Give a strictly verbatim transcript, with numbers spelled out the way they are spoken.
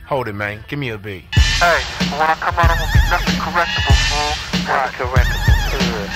Hold it, man. Give me a beat. Hey, when I come out, I'm gonna be nothing correctable, fool. Nothing correctable.